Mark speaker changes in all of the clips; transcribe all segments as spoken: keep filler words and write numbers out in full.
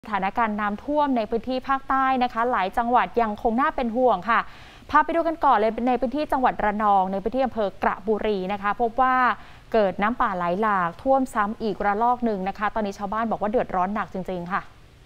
Speaker 1: สถานการณ์น้ำท่วมในพื้นที่ภาคใต้นะคะหลายจังหวัดยังคงน่าเป็นห่วงค่ะพาไปดูกันก่อนเลยในพื้นที่จังหวัดระนองในพื้นที่อำเภอกระบุรีนะคะพบว่าเกิดน้ำป่าไหลหลากท่วมซ้ำอีกระลอกหนึ่งนะคะตอนนี้ชาวบ้านบอกว่าเดือดร้อนหนักจริงๆค่ะ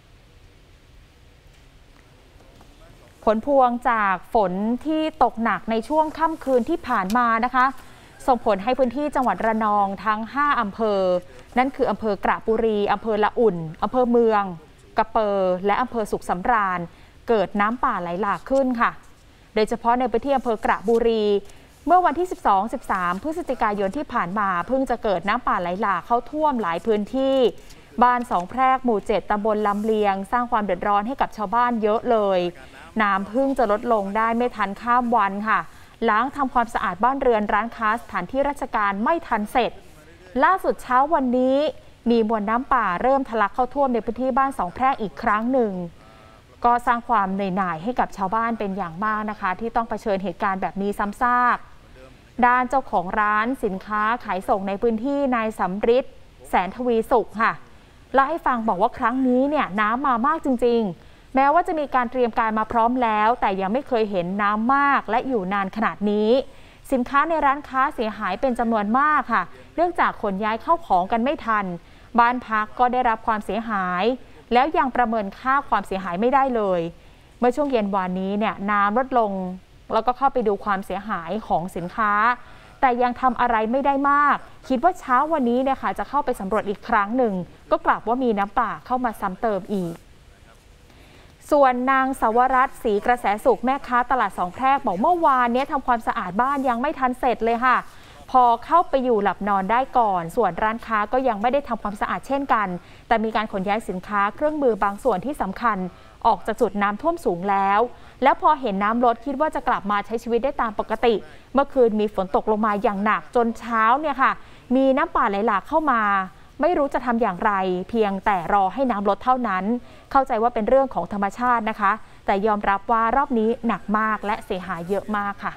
Speaker 1: ผลพวงจากฝนที่ตกหนักในช่วงค่ำคืนที่ผ่านมานะคะส่งผลให้พื้นที่จังหวัดระนองทั้งห้าอำเภอนั่นคืออำเภอกระบุรีอำเภอละอุ่นอำเภอเมืองกระเปอและอำเภอสุขสำราญเกิดน้ำป่าไหลหลากขึ้นค่ะโดยเฉพาะในพื้นที่อำเภอกระบุรีเมื่อวันที่ สิบสอง สิบสาม พฤศจิกายนที่ผ่านมาเพิ่งจะเกิดน้ำป่าไหลหลากเข้าท่วมหลายพื้นที่บ้านสองแพรกหมู่เจ็ดตำบลลำเลียงสร้างความเดือดร้อนให้กับชาวบ้านเยอะเลยน้ำเพิ่งจะลดลงได้ไม่ทันข้ามวันค่ะล้างทำความสะอาดบ้านเรือนร้านค้าสถานที่ราชการไม่ทันเสร็จล่าสุดเช้าวันนี้มีมวลน้ำป่าเริ่มทะลักเข้าท่วมในพื้นที่บ้านสองแพรกอีกครั้งหนึ่งก็สร้างความเหนื่อยหน่ายให้กับชาวบ้านเป็นอย่างมากนะคะที่ต้องเผชิญเหตุการณ์แบบนี้ซ้ำซากด้านเจ้าของร้านสินค้าขายส่งในพื้นที่นายสำริดแสนทวีสุขค่ะเล่าให้ฟังบอกว่าครั้งนี้เนี่ยน้ำมามากจริงๆแม้ว่าจะมีการเตรียมการมาพร้อมแล้วแต่ยังไม่เคยเห็นน้ำมากและอยู่นานขนาดนี้สินค้าในร้านค้าเสียหายเป็นจำนวนมากค่ะเนื่องจากขนย้ายเข้าของกันไม่ทันบ้านพักก็ได้รับความเสียหายแล้วยังประเมินค่าความเสียหายไม่ได้เลยเมื่อช่วงเย็นวานนี้เนี่ยน้ำลดลงแล้วก็เข้าไปดูความเสียหายของสินค้าแต่ยังทำอะไรไม่ได้มากคิดว่าเช้าวันนี้เนี่ยค่ะจะเข้าไปสำรวจอีกครั้งหนึ่งก็กลับว่ามีน้ำป่าเข้ามาซ้ำเติมอีกส่วนนางสวรัตน์ศรีกระแสสุขแม่ค้าตลาดสองแพรกบอกเมื่อวานนี้ทำความสะอาดบ้านยังไม่ทันเสร็จเลยค่ะพอเข้าไปอยู่หลับนอนได้ก่อนส่วนร้านค้าก็ยังไม่ได้ทำความสะอาดเช่นกันแต่มีการขนย้ายสินค้าเครื่องมือบางส่วนที่สำคัญออกจากจุดน้ำท่วมสูงแล้วแล้วพอเห็นน้ำลดคิดว่าจะกลับมาใช้ชีวิตได้ตามปกติเมื่อคืนมีฝนตกลงมาอย่างหนักจนเช้าเนี่ยค่ะมีน้ำป่าไหลหลากเข้ามาไม่รู้จะทำอย่างไรเพียงแต่รอให้น้ำลดเท่านั้นเข้าใจว่าเป็นเรื่องของธรรมชาตินะคะแต่ยอมรับว่ารอบนี้หนักมากและเสียหายเยอะมากค่ะ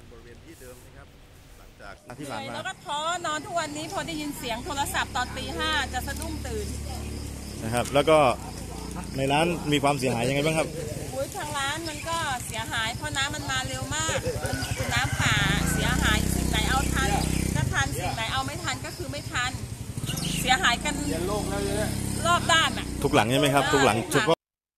Speaker 2: แล้วก็ท้อนอนทุกวันนี้พอได้ยินเสียงโทรศัพท์ตอนตีห้าจะสะดุ้งตื่น
Speaker 3: นะครับแล้วก็ในร้านมีความเสียหายยังไงบ้างครับ
Speaker 2: อุ้ยทางร้านมันก็เสียหายเพราะน้ำมันมาเร็วมากมันน้ำป่าเสียหายสิ่งไหนเอาทันก็ทันสิ่งไหนเอาไม่ทันก็คือไม่ทันเสียหายกันรอบด้านอ่ะ
Speaker 3: ทุกหลังใช่ไหมครับทุกหลังเฉพาะ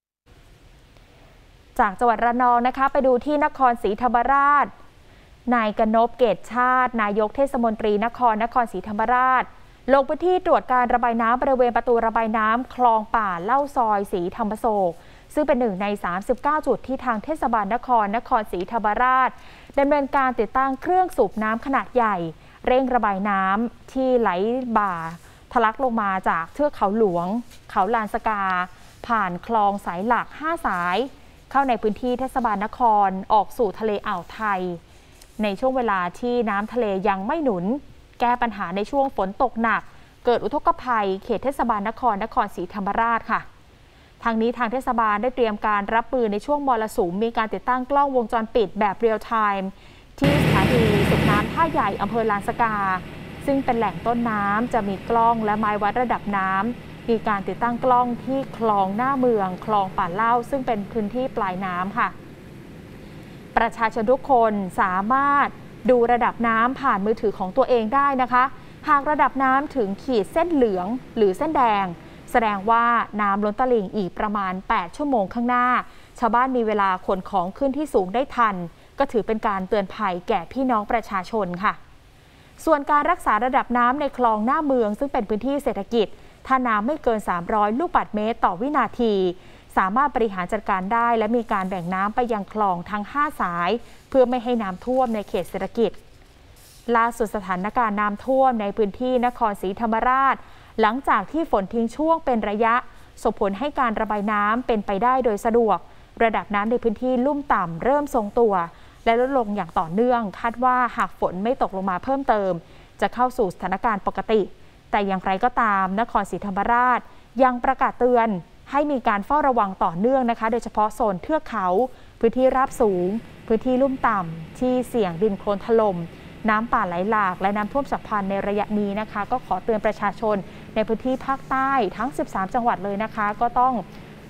Speaker 1: จากจังหวัดระนองนะคะไปดูที่นครศรีธรรมราชนายกนพเกตชาตินายกเทศมนตรีนครนครศรีธรรมราชลงพื้นที่ตรวจการระบายน้ำบริเวณประตูระบายน้ำคลองป่าเล่าซอยศรีธรรมโศกซึ่งเป็นหนึ่งในสามสิบเก้าจุดที่ทางเทศบาลนครนครศรีธรรมราชดำเนินการติดตั้งเครื่องสูบน้ำขนาดใหญ่เร่งระบายน้ำที่ไหลบ่าทะลักลงมาจากเทือกเขาหลวงเขาลานสกาผ่านคลองสายหลักห้าสายเข้าในพื้นที่เทศบาลนครออกสู่ทะเลอ่าวไทยในช่วงเวลาที่น้ำทะเลยังไม่หนุนแก้ปัญหาในช่วงฝนตกหนักเกิดอุทกภัยเขตเทศบาลนครนครศรีธรรมราชค่ะทางนี้ทางเทศบาลได้เตรียมการรับมือในช่วงมรสุมมีการติดตั้งกล้องวงจรปิดแบบเรียลไทม์ที่สถานีสูบน้ำท่าใหญ่อำเภอลานสกาซึ่งเป็นแหล่งต้นน้ำจะมีกล้องและไม้วัดระดับน้ำมีการติดตั้งกล้องที่คลองหน้าเมืองคลองป่าเล่าซึ่งเป็นพื้นที่ปลายน้ำค่ะประชาชนทุกคนสามารถดูระดับน้ำผ่านมือถือของตัวเองได้นะคะหากระดับน้ำถึงขีดเส้นเหลืองหรือเส้นแดงแสดงว่าน้ำล้นตลิ่งอีกประมาณแปดชั่วโมงข้างหน้าชาวบ้านมีเวลาขนของขึ้นที่สูงได้ทันก็ถือเป็นการเตือนภัยแก่พี่น้องประชาชนค่ะส่วนการรักษาระดับน้ำในคลองหน้าเมืองซึ่งเป็นพื้นที่เศรษฐกิจถ้าน้ำไม่เกินสามร้อยลูกบาศก์เมตรต่อวินาทีสามารถบริหารจัดการได้และมีการแบ่งน้ำไปยังคลองทั้งห้าสายเพื่อไม่ให้น้ำท่วมในเขตเศรษฐกิจล่าสุดสถานการณ์น้ำท่วมในพื้นที่นครศรีธรรมราชหลังจากที่ฝนทิ้งช่วงเป็นระยะส่งผลให้การระบายน้ำเป็นไปได้โดยสะดวกระดับน้ำในพื้นที่ลุ่มต่ำเริ่มทรงตัวและลดลงอย่างต่อเนื่องคาดว่าหากฝนไม่ตกลงมาเพิ่มเติมจะเข้าสู่สถานการณ์ปกติแต่อย่างไรก็ตามนครศรีธรรมราชยังประกาศเตือนให้มีการเฝ้าระวังต่อเนื่องนะคะโดยเฉพาะโซนเทือกเขาพื้นที่ราบสูงพื้นที่ลุ่มต่ำที่เสี่ยงดินโคลนถล่มน้ำป่าไหลหลากและน้ำท่วมฉับพลันในระยะนี้นะคะก็ขอเตือนประชาชนในพื้นที่ภาคใต้ทั้งสิบสามจังหวัดเลยนะคะก็ต้อง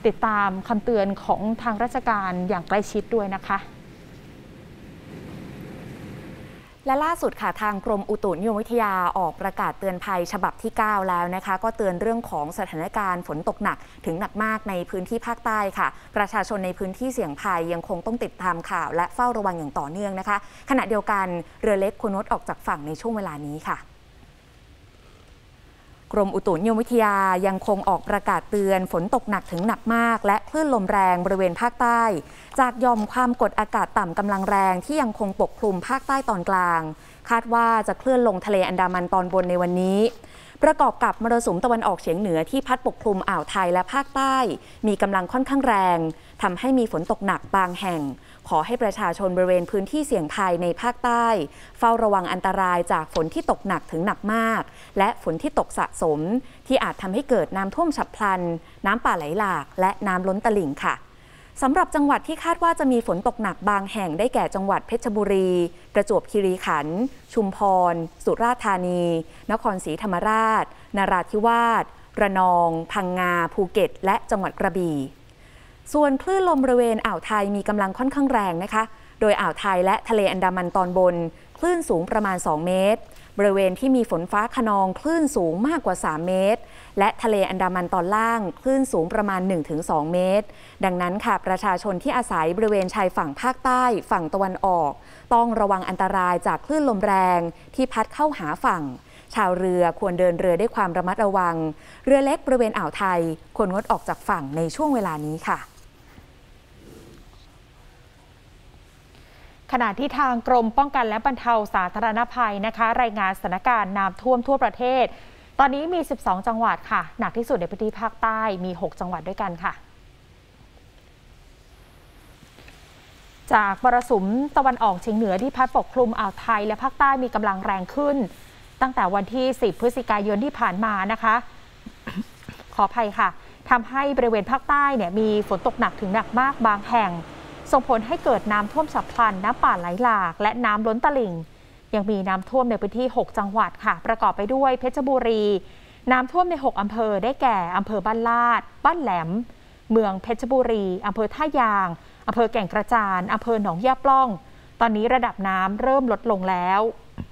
Speaker 1: ติดตามคำเตือนของทางราชการอย่างใกล้ชิดด้วยนะคะ
Speaker 4: และล่าสุดค่ะทางกรมอุตุนิยมวิทยาออกประกาศเตือนภัยฉบับที่เก้าแล้วนะคะก็เตือนเรื่องของสถานการณ์ฝนตกหนักถึงหนักมากในพื้นที่ภาคใต้ค่ะประชาชนในพื้นที่เสี่ยงภัยยังคงต้องติดตามข่าวและเฝ้าระวังอย่างต่อเนื่องนะคะขณะเดียวกันเรือเล็กควรงดออกจากฝั่งในช่วงเวลานี้ค่ะกรมอุตุนิยมวิทยายังคงออกประกาศเตือนฝนตกหนักถึงหนักมากและคลื่นลมแรงบริเวณภาคใต้จากหย่อมความกดอากาศต่ำกำลังแรงที่ยังคงปกคลุมภาคใต้ตอนกลางคาดว่าจะเคลื่อนลงทะเลอันดามันตอนบนในวันนี้ประกอบกับมรสุมตะวันออกเฉียงเหนือที่พัดปกคลุมอ่าวไทยและภาคใต้มีกำลังค่อนข้างแรงทำให้มีฝนตกหนักบางแห่งขอให้ประชาชนบริเวณพื้นที่เสี่ยงภัยในภาคใต้เฝ้าระวังอันตรายจากฝนที่ตกหนักถึงหนักมากและฝนที่ตกสะสมที่อาจทำให้เกิดน้ำท่วมฉับพลันน้ำป่าไหลหลากและน้ำล้นตลิ่งค่ะสำหรับจังหวัดที่คาดว่าจะมีฝนตกหนักบางแห่งได้แก่จังหวัดเพชรบุรีประจวบคีรีขันธ์ชุมพรสุราษฎร์ธานีนครศรีธรรมราชนราธิวาสระนองพังงาภูเก็ตและจังหวัดกระบี่ส่วนคลื่นลมบริเวณอ่าวไทยมีกำลังค่อนข้างแรงนะคะโดยอ่าวไทยและทะเลอันดามันตอนบนคลื่นสูงประมาณสองเมตรบริเวณที่มีฝนฟ้าคะนองคลื่นสูงมากกว่าสามเมตรและทะเลอันดามันตอนล่างคลื่นสูงประมาณ หนึ่งถึงสอง เมตรดังนั้นค่ะประชาชนที่อาศัยบริเวณชายฝั่งภาคใต้ฝั่งตะวันออกต้องระวังอันตรายจากคลื่นลมแรงที่พัดเข้าหาฝั่งชาวเรือควรเดินเรือด้วยความระมัดระวังเรือเล็กบริเวณอ่าวไทยควรงดออกจากฝั่งในช่วงเวลานี้ค่ะ
Speaker 1: ขณะที่ทางกรมป้องกันและบรรเทาสาธารณภัยนะคะรายงานสถานการณ์น้ำท่วมทั่วประเทศตอนนี้มีสิบสองจังหวัดค่ะหนักที่สุดในพื้นที่ภาคใต้มีหกจังหวัดด้วยกันค่ะจากมรสุมตะวันออกเฉียงเหนือที่พัดปกคลุมอ่าวไทยและภาคใต้มีกำลังแรงขึ้นตั้งแต่วันที่สิบพฤศจิกายนที่ผ่านมานะคะ ขออภัยค่ะทำให้บริเวณภาคใต้เนี่ยมีฝนตกหนักถึงหนักมากบางแห่งส่งผลให้เกิดน้ำท่วมฉับพลันน้ำป่าไหลหลากและน้ำล้นตลิ่งยังมีน้ำท่วมในพื้นที่หกจังหวัดค่ะประกอบไปด้วยเพชรบุรีน้ำท่วมในหกอำเภอได้แก่อำเภอบ้านลาดบ้านแหลมเมืองเพชรบุรีอำเภอท่ายางอำเภอแก่งกระจานอำเภอหนองย่าปล่องตอนนี้ระดับน้ำเริ่มลดลงแล้ว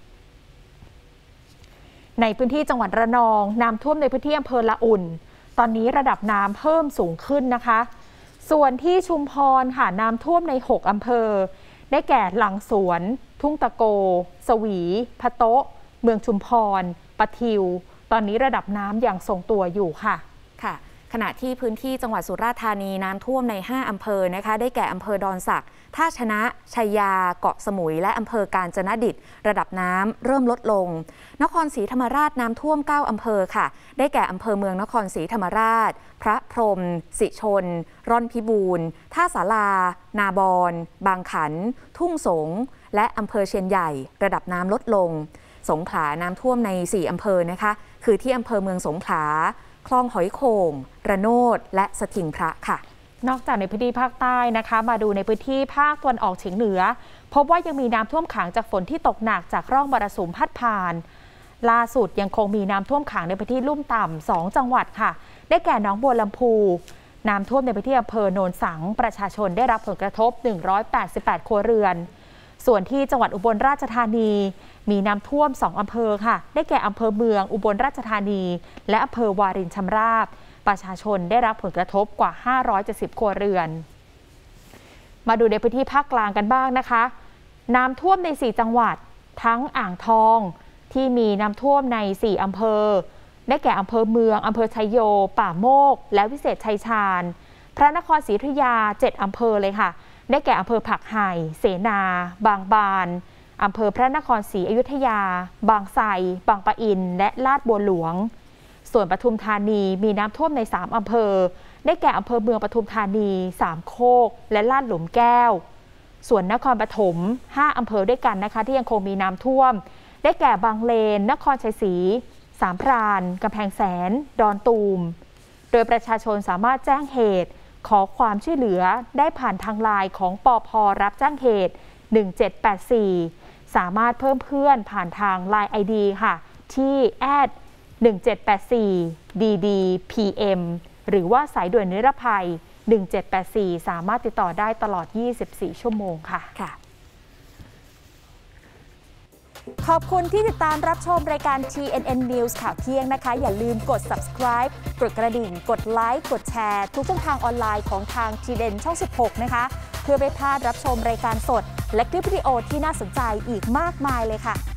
Speaker 1: ในพื้นที่จังหวัดระนองน้ำท่วมในพื้นที่อำเภอละอุ่นตอนนี้ระดับน้ำเพิ่มสูงขึ้นนะคะส่วนที่ชุมพรค่ะน้ำท่วมในหกอำเภอได้แก่หลังสวนทุ่งตะโกสวีพะโต๊ะเมืองชุมพรปะทิวตอนนี้ระดับน้ำยังทรงตัวอยู่ค่ะ
Speaker 4: ค่ะขณะที่พื้นที่จังหวัดสุราษฎร์ธานีน้ำท่วมในห้าอำเภอนะคะได้แก่อำเภอดอนสักท่าชนะชัยยาเกาะสมุยและอำเภอกาญจนดิตระดับน้ำเริ่มลดลงนครศรีธรรมราชน้ำท่วมเก้าอำเภอค่ะได้แก่อำเภอเมืองนครศรีธรรมราชพระพรหมสิชนร่อนพิบูลท่าสารานาบอนบางขันทุ่งสงและอำเภอเชียนใหญ่ระดับน้ำลดลงสงขลาน้ำท่วมในสี่อำเภอนะคะคือที่อำเภอเมืองสงขลาคลองหอยโข่งระโนดและสถิงพระค่ะ
Speaker 1: นอกจากในพื้นที่ภาคใต้นะคะมาดูในพื้นที่ภาคตะวันออกเฉียงเหนือพบว่ายังมีน้ำท่วมขังจากฝนที่ตกหนักจากร่องมรสุมพัดผ่านล่าสุดยังคงมีน้ำท่วมขังในพื้นที่ลุ่มต่ำสองจังหวัดค่ะได้แก่หนองบัวลำพูน้ำท่วมในพื้นที่อำเภอโนนสังประชาชนได้รับผลกระทบหนึ่งร้อยแปดสิบแปดครัวเรือนส่วนที่จังหวัดอุบลราชธานีมีน้ำท่วมสองอำเภอค่ะได้แก่อำเภอเมืองอุบลราชธานีและอำเภอวารินชำราบประชาชนได้รับผลกระทบกว่าห้าร้อยเจ็ดสิบครัวเรือนมาดูในพื้นที่ภาคกลางกันบ้างนะคะน้ำท่วมในสี่จังหวัดทั้งอ่างทองที่มีน้ำท่วมในสี่อำเภอได้แก่อำเภอเมืองอำเภอชัยโยป่าโมกและวิเศษชัยชาญพระนครศรีอยุธยาเจ็ดอำเภอเลยค่ะได้แก่อำเภอผักไห่เสนาบางบานอำเภอพระนครศรีอยุธยาบางไทรบางปะอินและลาดบัวหลวงส่วนปทุมธานีมีน้ำท่วมในสามอำเภอได้แก่อำเภอเมืองปทุมธานีสามโคกและลาดหลุมแก้วส่วนนครปฐมห้าอำเภอด้วยกันนะคะที่ยังคงมีน้ำท่วมได้แก่บางเลนนครชัยศรีสามพรานกำแพงแสนดอนตูมโดยประชาชนสามารถแจ้งเหตุขอความช่วยเหลือได้ผ่านทางไลน์ของปภ.รับแจ้งเหตุหนึ่งเจ็ดแปดสี่สามารถเพิ่มเพื่อนผ่านทาง ไลน์ ไอ ดี ค่ะที่ แอท หนึ่งเจ็ดแปดสี่ ดี ดี พี เอ็มหรือว่าสายด่วนนิรภัยหนึ่งเจ็ดแปดสี่สามารถติดต่อได้ตลอดยี่สิบสี่ชั่วโมงค่ะค่ะขอบคุณที่ติดตามรับชมรายการ ที เอ็น เอ็น News ข่าวเที่ยงนะคะอย่าลืมกด subscribe กดกระดิ่งกดไลค์กดแชร์ทุกช่องทางออนไลน์ของทาง ที เอ็น ช่องสิบหกนะคะเพื่อไม่พลาดรับชมรายการสดและคลิปวิดีโอที่น่าสนใจอีกมากมายเลยค่ะ